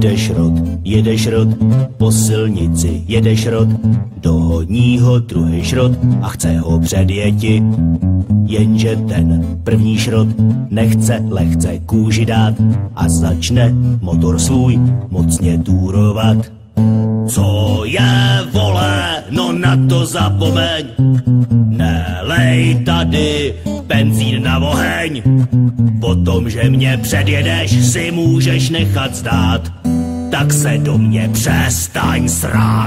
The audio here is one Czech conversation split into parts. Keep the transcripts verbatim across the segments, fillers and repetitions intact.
Jede šrot, jede šrot, po silnici jede šrot, dohoní ho druhý šrot a chce ho předjeti. Jenže ten první šrot nechce lehce kůži dát a začne motor svůj mocně túrovat. Co je, vole, no na to zapomeň, nelej tady benzín na oheň. Potom, že mě předjedeš, si můžeš nechat zdát, tak se do mě přestaň srát.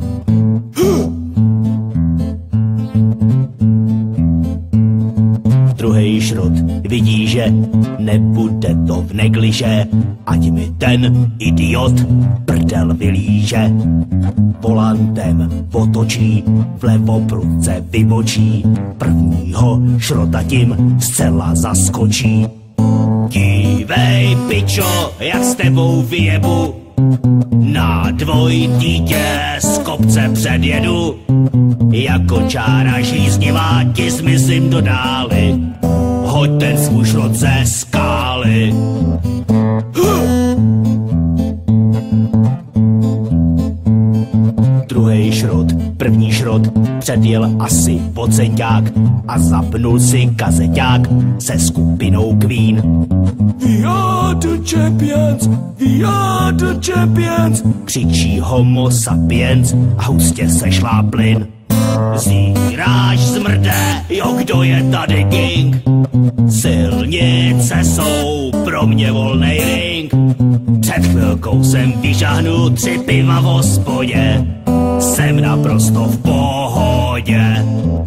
Druhý šrot vidí, že nebude to v negliže, ať mi ten idiot prdel vylíže. Volantem otočí, vlevo prudce vybočí, prvního šrota tím zcela zaskočí. Dívej, pičo, jak s tebou vyjebu, na dvoj dítě z kopce předjedu. Jako čára žíznivá ti zmizím do dály, hoď ten svůj šrot ze skály. Druhý šrot, první šrot předjel asi pocenťák a zapnul si kazeťák se skupinou Queen. We are the champions, we are the champions, křičí homo sapiens a hustě se šláplin. Zíráš zmrde, jo, kdo je tady king? Silnice jsou pro mě volnej ring. Před chvilkou jsem vyžahnul tři piva v hospodě, jsem naprosto v pohodě.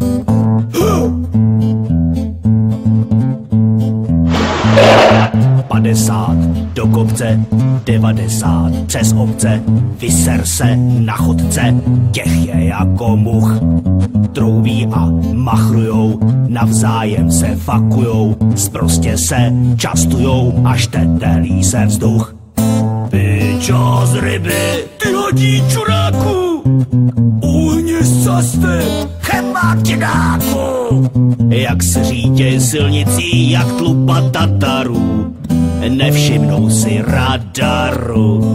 Padesát do kopce, devadesát přes obce, vyser se na chodce, těch je jako much. Troubí a machrujou, navzájem se fakujou, sprostě se častujou, až tetelí se vzduch. Pičo z ryby, ty hodí čuráku, uhni sasty, chematináku. Jak se řídě silnicí, jak tlupa Tatarů, nevšimnou si radaru.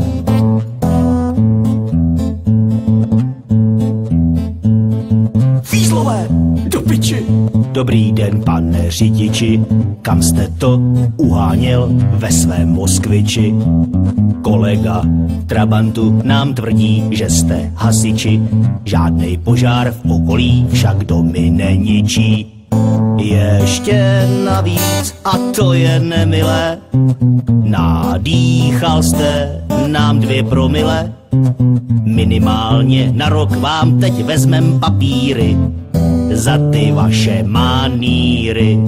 Fízlové, do piči! Dobrý den, pane řidiči, kam jste to uháněl ve svém Moskviči? Kolega v Trabantu nám tvrdí, že jste hasiči, žádnej požár v okolí však domy neničí. Ještě navíc, a to je nemilé, nadýchal jste nám dvě promile. Minimálně na rok vám teď vezmem papíry za ty vaše maníry.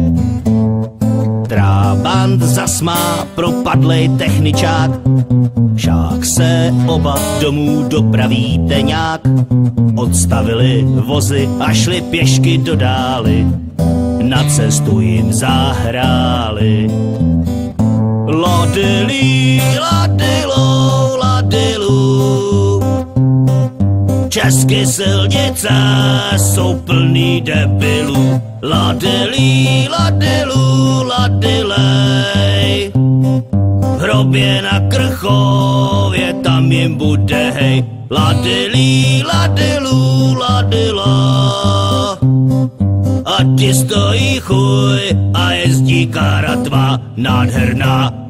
Trabant zas má propadlej techničák, však se oba domů dopravíte nějak. Odstavili vozy a šli pěšky do dály, na cestu jim zahráli. Ladilí, ladilou, ladilu, české silnice jsou plný debilů. Ladilí, ladilu, ladilej, v hrobě na Krchově tam jim bude hej. Ladilí, ladilu, ladila, a ti stojí chuj a jezdí karatva nádherná.